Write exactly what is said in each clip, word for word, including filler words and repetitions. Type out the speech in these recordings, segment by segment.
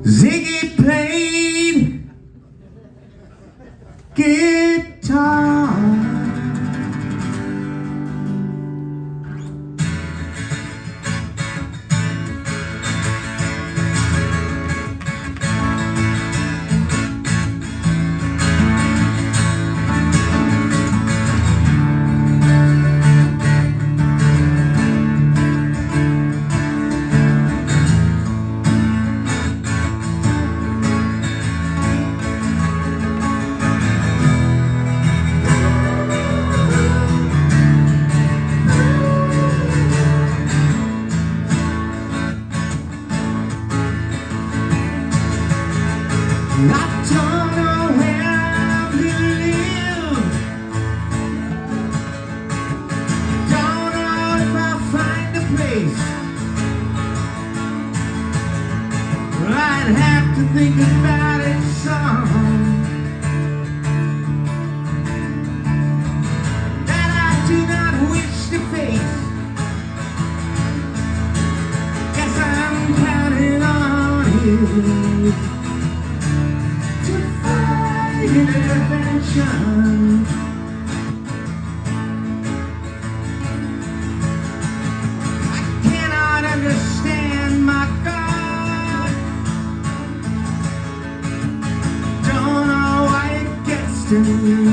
Ziggy played guitar. I don't know where you live, don't know if I'll find a place. I'd have to think about it some, that I do not wish to face. Guess I'm counting on you intervention. I cannot understand my God. Don't know why it gets to me.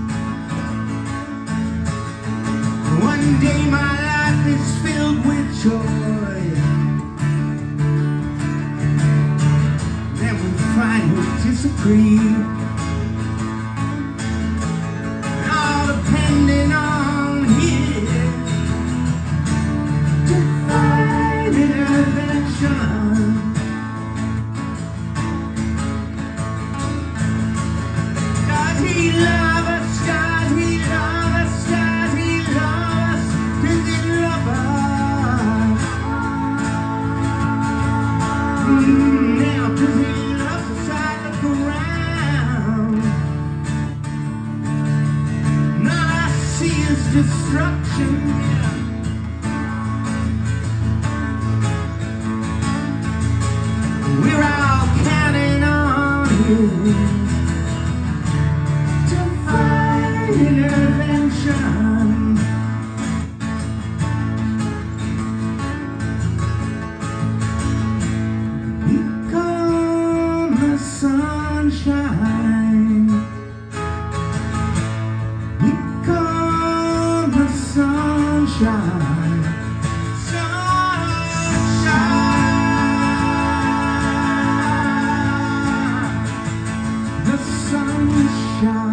One day my life is filled with joy, then we finally disagree. Depending on his divine intervention. Does he love us? Does he love us? Does he love us? Does he love us? Mm, now does he love us? I look around. Destruction, yeah. We're all counting on you to find intervention. Here comes the sunshine. Sunshine, sunshine, the sunshine.